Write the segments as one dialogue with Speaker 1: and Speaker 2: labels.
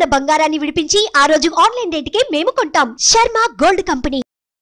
Speaker 1: గ్రాముల బంగారాన్ని విడిపించి ఆ రోజు ఆన్లైన్ రేటుకే మేము కొంటాం. Sharma gold company.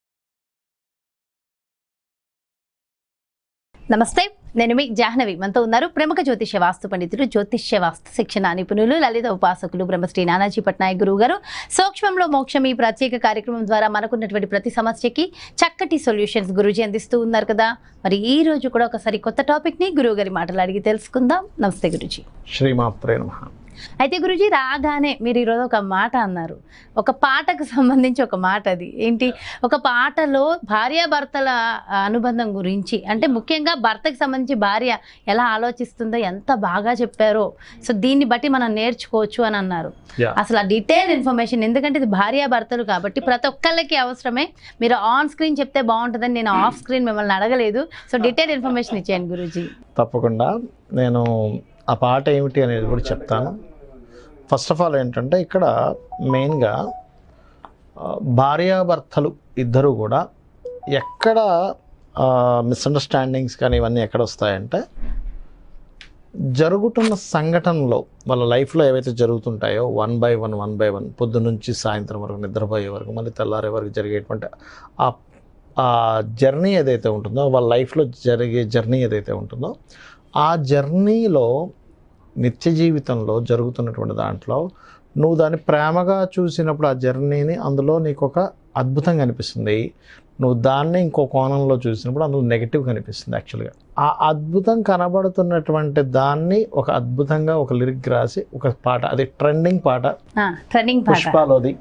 Speaker 2: నమస్తే, నేను మీ జాహ్నవి. మనతో ఉన్నారు ప్రముఖ జ్యోతిష్య వాస్తు పండితులు, జ్యోతిష్య వాస్తు శిక్షణ నిపుణులు, లలిత ఉపాసకులు బ్రహ్మశ్రీ నానాజీ పట్నాయక్ గురువు గారు. సూక్ష్మంలో మోక్షం ఈ ప్రత్యేక కార్యక్రమం ద్వారా మనకున్నటువంటి ప్రతి సమస్యకి చక్కటి సొల్యూషన్స్ గురూజీ అందిస్తూ ఉన్నారు కదా. మరి ఈ రోజు కూడా ఒకసారి కొత్త టాపిక్ని గురువు గారి మాటలు అడిగి తెలుసుకుందాం. నమస్తే గురూజీ.
Speaker 3: శ్రీమాత్రే నమః.
Speaker 2: అయితే గురూజీ, రాగానే మీరు ఈరోజు ఒక మాట అన్నారు, ఒక పాటకు సంబంధించి ఒక మాట. అది ఏంటి? ఒక పాటలో భార్యాభర్తల అనుబంధం గురించి, అంటే ముఖ్యంగా భర్తకు సంబంధించి భార్య ఎలా ఆలోచిస్తుందో ఎంత బాగా చెప్పారో. సో దీన్ని బట్టి మనం నేర్చుకోవచ్చు అని అన్నారు. అసలు ఆ డీటెయిల్ ఇన్ఫర్మేషన్, ఎందుకంటే ఇది భార్యాభర్తలు కాబట్టి ప్రతి ఒక్కళ్ళకి అవసరమే. మీరు ఆన్ స్క్రీన్ చెప్తే బాగుంటుందని నేను ఆఫ్ స్క్రీన్ మిమ్మల్ని అడగలేదు. సో డీటెయిల్ ఇన్ఫర్మేషన్ ఇచ్చేయండి గురూజీ.
Speaker 3: తప్పకుండా నేను ఆ పాట ఏమిటి అనేది కూడా చెప్తాను. ఫస్ట్ ఆఫ్ ఆల్ ఏంటంటే, ఇక్కడ మెయిన్గా భార్యాభర్తలు ఇద్దరు కూడా ఎక్కడ మిస్అండర్స్టాండింగ్స్ కానీ ఇవన్నీ ఎక్కడ వస్తాయంటే, జరుగుతున్న సంఘటనలో వాళ్ళ లైఫ్లో ఏవైతే జరుగుతుంటాయో వన్ బై వన్ పొద్దు నుంచి సాయంత్రం వరకు, నిద్రపోయే వరకు, మళ్ళీ తెల్లారే వరకు జరిగేటువంటి ఆ జర్నీ ఏదైతే ఉంటుందో, వాళ్ళ లైఫ్లో జరిగే జర్నీ ఏదైతే ఉంటుందో, ఆ జర్నీలో నిత్య జీవితంలో జరుగుతున్నటువంటి దాంట్లో నువ్వు దాన్ని ప్రేమగా చూసినప్పుడు ఆ జర్నీని అందులో నీకు ఒక అద్భుతంగా అనిపిస్తుంది. నువ్వు దాన్ని ఇంకో కోణంలో చూసినప్పుడు అందులో నెగిటివ్ కనిపిస్తుంది. యాక్చువల్గా ఆ అద్భుతం కనబడుతున్నటువంటి దాన్ని ఒక అద్భుతంగా ఒక లిరిక్ రాసి ఒక పాట, అది ట్రెండింగ్ పాట. పుష్పలోది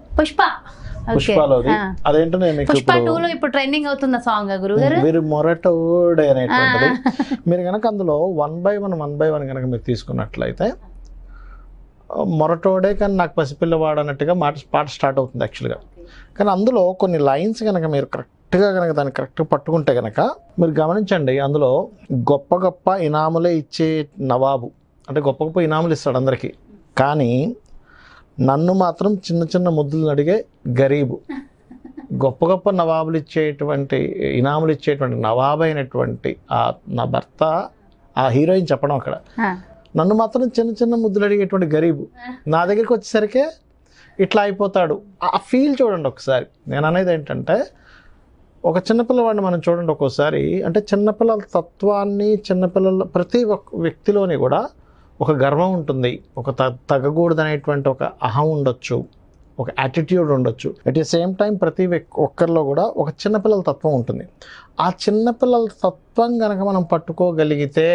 Speaker 3: అదేంటో నేను
Speaker 2: ఇప్పుడు ట్రెండింగ్ అవుతున్న సాంగ్ గురుగారు,
Speaker 3: మీరు మొరటోడే అనేటువంటిది. మీరు కనుక అందులో వన్ బై వన్ కనుక మీరు తీసుకున్నట్లయితే, మొరటోడే కానీ నాకు పసిపిల్లవాడు అన్నట్టుగా పాట స్టార్ట్ అవుతుంది యాక్చువల్గా. కానీ అందులో కొన్ని లైన్స్ కనుక మీరు కరెక్ట్గా కనుక దాన్ని కరెక్ట్గా పట్టుకుంటే కనుక మీరు గమనించండి, అందులో గొప్ప గొప్ప ఇనాములే ఇచ్చే నవాబు, అంటే గొప్ప గొప్ప ఇనాములు ఇస్తాడు అందరికీ, కానీ నన్ను మాత్రం చిన్న చిన్న ముద్దులు అడిగే గరీబు. గొప్ప గొప్ప నవాబులు ఇచ్చేటువంటి ఇనాములు ఇచ్చేటువంటి నవాబైనటువంటి నా భర్త, ఆ హీరోయిన్ చెప్పడం అక్కడ, నన్ను మాత్రం చిన్న చిన్న ముద్దులు అడిగేటువంటి గరీబు నా దగ్గరికి వచ్చేసరికి ఇట్లా అయిపోతాడు. ఆ ఫీల్ చూడండి ఒకసారి. నేను అనేది ఏంటంటే, ఒక చిన్నపిల్లవాడిని మనం చూడండి ఒక్కోసారి, అంటే చిన్నపిల్లల తత్వాన్ని, చిన్నపిల్లల ప్రతి ఒక్క వ్యక్తిలోని కూడా ఒక గర్వం ఉంటుంది, ఒక తగ్గకూడదనేటువంటి ఒక అహం ఉండొచ్చు, ఒక యాటిట్యూడ్ ఉండొచ్చు. అట్ ది సేమ్ టైం ప్రతి ఒక్కరిలో కూడా ఒక చిన్నపిల్లల తత్వం ఉంటుంది. ఆ చిన్నపిల్లల తత్వం కనుక మనం పట్టుకోగలిగితే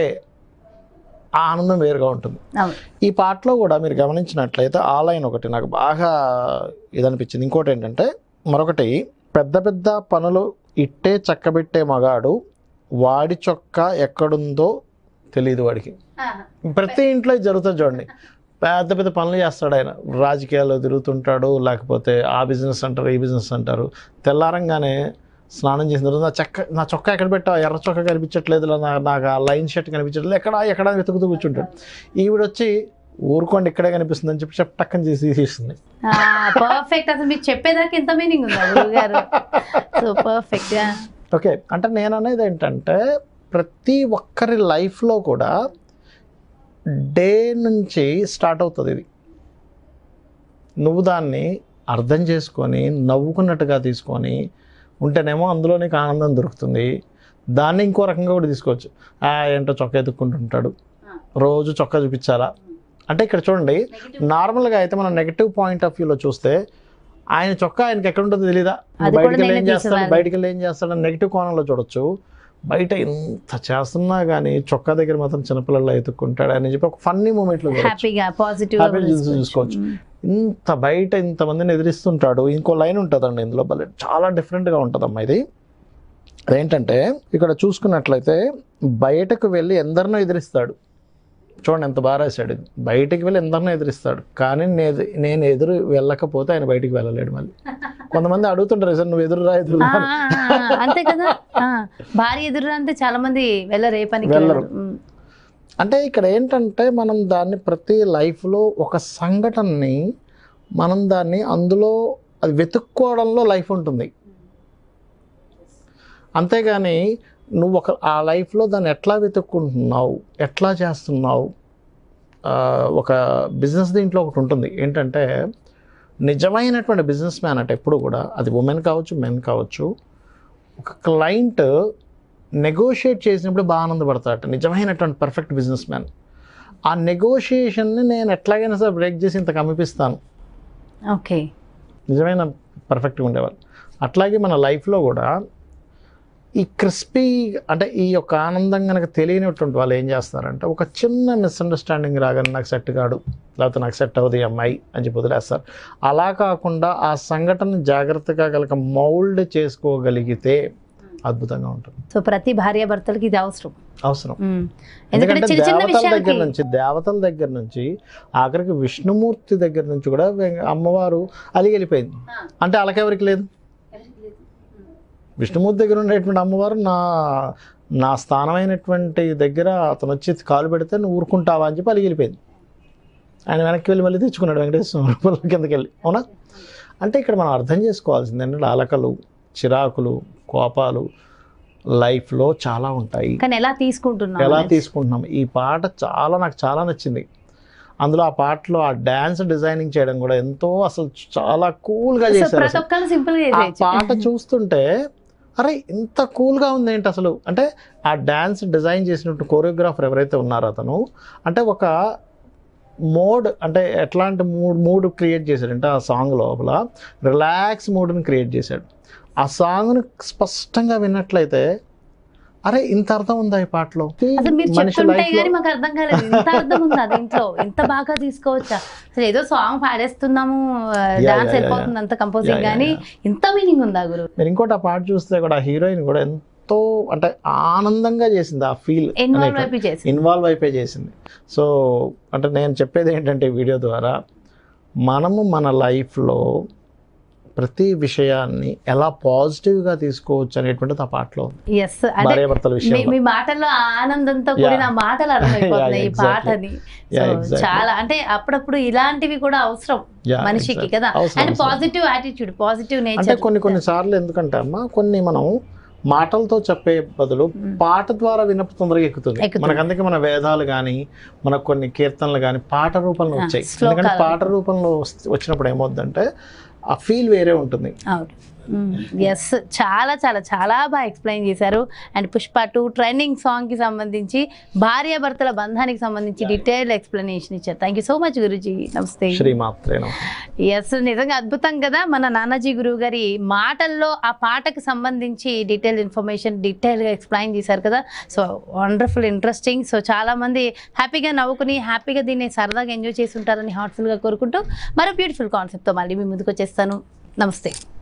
Speaker 3: ఆ ఆనందం వేరుగా ఉంటుంది. ఈ పాటలో కూడా మీరు గమనించినట్లయితే ఆ లైన్ ఒకటి నాకు బాగా ఇదనిపించింది. ఇంకోటి ఏంటంటే, మరొకటి, పెద్ద పెద్ద పనులు ఇట్టే చక్కబెట్టే మగాడు, వాడి చొక్కా ఎక్కడుందో తెలియదు వాడికి. ప్రతి ఇంట్లో జరుగుతుంది చూడండి. పెద్ద పెద్ద పనులు చేస్తాడు ఆయన, రాజకీయాల్లో తిరుగుతుంటాడు, లేకపోతే ఆ బిజినెస్ అంటారు, ఈ బిజినెస్ అంటారు. తెల్లారంగానే స్నానం చేసిన తర్వాత నా చొక్కా ఎక్కడ పెట్టా, ఎర్ర చొక్కా కనిపించట్లేదు, నాకు ఆ లైన్ షర్ట్ కనిపించట్లేదు, ఎక్కడ వెతుకుతూ కూర్చుంటాడు. ఈవిడ వచ్చి ఊరుకోండి ఇక్కడే కనిపిస్తుంది అని చెప్పి టక్కని చేసి తీసేస్తుంది.
Speaker 2: పర్ఫెక్ట్. అసలు మీరు చెప్పేదాకా ఎంత మీనింగ్ ఉంది. So perfect.
Speaker 3: ఓకే, అంటే నేను అనేది ఏంటంటే, ప్రతి ఒక్కరి లైఫ్లో కూడా డే నుంచి స్టార్ట్ అవుతుంది ఇది. నువ్వు దాన్ని అర్థం చేసుకొని నవ్వుకున్నట్టుగా తీసుకొని ఉంటేనేమో అందులో నీకు ఆనందం దొరుకుతుంది. దాన్ని ఇంకో రకంగా కూడా తీసుకోవచ్చు. ఏంటో చొక్కా ఎత్తుక్కుంటుంటాడు, రోజు చొక్కా చూపించాలా అంటే, ఇక్కడ చూడండి, నార్మల్గా అయితే మనం నెగిటివ్ పాయింట్ ఆఫ్ వ్యూలో చూస్తే ఆయన చొక్కా ఆయనకి ఎక్కడ ఉంటుందో తెలీదా, బయటికి వెళ్ళి ఏం చేస్తాడని నెగిటివ్ కోణంలో చూడొచ్చు. బయట ఎంత చేస్తున్నా కానీ చొక్కా దగ్గర మాత్రం చిన్నపిల్లలు ఎత్తుక్కుంటాడు అని చెప్పి ఒక ఫన్నీ మూమెంట్లో చూసుకోవచ్చు. ఇంత బయట ఇంతమందిని ఎదిరిస్తుంటాడు. ఇంకో లైన్ ఉంటుందండి ఇందులో, చాలా డిఫరెంట్గా ఉంటుందమ్మా ఇది. అదేంటంటే, ఇక్కడ చూసుకున్నట్లయితే బయటకు వెళ్ళి ఎందరినో ఎదిరిస్తాడు. చూడండి ఎంత బాగా రాశాడు. బయటికి వెళ్ళి ఎందరినో ఎదిరిస్తాడు, కానీ నేను ఎదురు వెళ్ళకపోతే ఆయన బయటికి వెళ్ళలేడు. మళ్ళీ కొంతమంది అడుగుతుంటారు, సార్ నువ్వు ఎదురురా
Speaker 2: అంతే కదా, భార్య ఎదురురా అంటే చాలా మంది
Speaker 3: వెళ్ళరు. అంటే ఇక్కడ ఏంటంటే, మనం దాన్ని ప్రతి లైఫ్లో ఒక సంఘటనని మనం దాన్ని అందులో అది వెతుక్కోవడంలో లైఫ్ ఉంటుంది. అంతేగాని నువ్వు ఆ లైఫ్లో దాన్ని ఎట్లా వెతుక్కుంటున్నావు, ఎట్లా చేస్తున్నావు, ఒక బిజినెస్ దీంట్లో ఒకటి ఉంటుంది ఏంటంటే, నిజమైనటువంటి బిజినెస్ మ్యాన్ అంటే ఎప్పుడు కూడా, అది ఉమెన్ కావచ్చు మెన్ కావచ్చు, ఒక క్లయింట్ నెగోషియేట్ చేసినప్పుడు బాగా ఆనందపడతాడట నిజమైనటువంటి పర్ఫెక్ట్ బిజినెస్ మ్యాన్. ఆ నెగోషియేషన్ని నేను ఎట్లాగైనా సరే బ్రేక్ చేసి ఇంత కమ్మిపిస్తాను,
Speaker 2: ఓకే,
Speaker 3: నిజమైన పర్ఫెక్ట్గా ఉండేవాళ్ళు. అట్లాగే మన లైఫ్లో కూడా ఈ క్రిస్పీ అంటే ఈ యొక్క ఆనందం కనుక తెలియనటువంటి వాళ్ళు ఏం చేస్తారంటే, ఒక చిన్న మిస్అండర్స్టాండింగ్ రాగానే నాకు సెట్ కాడు, లేకపోతే నాకు సెట్ అవ్వదు ఈ అమ్మాయి అని చెప్పి వదిలేస్తారు. అలా కాకుండా ఆ సంఘటన జాగ్రత్తగా కనుక మౌల్డ్ చేసుకోగలిగితే అద్భుతంగా ఉంటుంది.
Speaker 2: సో ప్రతి భార్యాభర్తలకి ఇది అవసరం.
Speaker 3: ఎందుకంటే దేవతల దగ్గర నుంచి ఆఖరికి విష్ణుమూర్తి దగ్గర నుంచి కూడా అమ్మవారు అలిగి వెళ్ళిపోయింది. అంటే అలాకెవరికి లేదు. విష్ణుమూర్తి దగ్గర ఉండేటువంటి అమ్మవారు నా స్థానమైనటువంటి దగ్గర అతను వచ్చి కాలు పెడితే నువ్వు ఊరుకుంటావా అని చెప్పి అలిగి వెళ్ళిపోయింది. ఆయన వెనక్కి వెళ్ళి మళ్ళీ తెచ్చుకున్నాడు వెంకటేశ్వర కిందకి వెళ్ళి. అవునా? అంటే ఇక్కడ మనం అర్థం చేసుకోవాల్సింది ఏంటంటే, అలకలు, చిరాకులు, కోపాలు లైఫ్లో చాలా ఉంటాయి.
Speaker 2: కానీ ఎలా
Speaker 3: తీసుకుంటున్నాం. ఈ పాట నాకు చాలా నచ్చింది. అందులో ఆ పాటలో ఆ డ్యాన్స్ డిజైనింగ్ చేయడం కూడా ఎంతో అసలు చాలా కూల్గా చేశారు. ఆ పాట చూస్తుంటే అరే ఇంత కూల్గా ఉంది ఏంటి అసలు అంటే, ఆ డ్యాన్స్ డిజైన్ చేసినట్టు కోరియోగ్రాఫర్ ఎవరైతే ఉన్నారో అతను అంటే ఒక మోడ్ అంటే ఎట్లాంటి మూడ్ క్రియేట్ చేశాడంటే ఆ సాంగ్ లోపల రిలాక్స్ మూడ్ని క్రియేట్ చేశాడు. ఆ సాంగ్ని స్పష్టంగా విన్నట్లయితే అరే ఇంత అర్థం ఉందా ఈ పాటలో,
Speaker 2: మనిషి మాకు అర్థం కాలేదు, ఇంత అర్థం ఉందా దీంట్లో, ఇంత బాగా తీసుకోవచ్చా, అసలు ఏదో సాంగ్ పాడేస్తున్నాము డాన్స్ అయిపోతుంది అంత కంపోజింగ్, కానీ ఇంత మీనింగ్ ఉందా గురు.
Speaker 3: మీరు ఇంకోటి ఆ పాట చూస్తే కూడా హీరోయిన్ కూడా ఎంతో అంటే ఆనందంగా చేసింది, ఆ ఫీల్ ఇన్వాల్వ్ అయిపోయి చేసింది. సో అంటే నేను చెప్పేది ఏంటంటే వీడియో ద్వారా మనము మన లైఫ్లో ప్రతి విషయాన్ని ఎలా పాజిటివ్గా తీసుకోవచ్చు అనేటువంటిది ఆ పాటలో భార్యాభర్తల విషయం.
Speaker 2: మీ మాటల్లో ఆనందంతో కూడిన మాటలు అర్థమైపోతున్నాయి ఈ పాటని. చాలా అంటే అప్పుడప్పుడు ఇలాంటివి కూడా అవసరం మనిషికి కదా, and positive attitude, positive nature.
Speaker 3: అంటే కొన్ని సార్లు ఎందుకంటే అమ్మా కొన్ని మనం మాటలతో చెప్పే బదులు పాట ద్వారా విన్నప్పుడు తొందరగా ఎక్కుతుంది మనకు. అందుకే మన వేదాలు కానీ మనకు కొన్ని కీర్తనలు కానీ పాట రూపంలో వచ్చాయి. ఎందుకంటే పాట రూపంలో వచ్చినప్పుడు ఏమవుతుందంటే ఆ ఫీల్ వేరే ఉంటుంది.
Speaker 2: ఎస్, చాలా చాలా చాలా బాగా ఎక్స్ప్లెయిన్ చేశారు. అండ్ పుష్ప 2 ట్రెండింగ్ సాంగ్కి సంబంధించి భార్యాభర్తల బంధానికి సంబంధించి డీటెయిల్ ఎక్స్ప్లెనేషన్ ఇచ్చారు. Thank you so much Guruji. నమస్తే. ఎస్, నిజంగా అద్భుతం కదా మన నానాజీ గురువు గారి మాటల్లో ఆ పాటకు సంబంధించి డీటెయిల్ ఇన్ఫర్మేషన్ డీటెయిల్గా ఎక్స్ప్లెయిన్ చేశారు కదా. So wonderful, interesting. సో చాలామంది హ్యాపీగా నవ్వుకుని హ్యాపీగా దీన్ని సరదాగా ఎంజాయ్ చేసి ఉంటారని హార్ట్ఫుల్గా కోరుకుంటూ మరో బ్యూటిఫుల్ కాన్సెప్ట్తో మళ్ళీ మీ ముందుకు వచ్చేస్తాను. నమస్తే.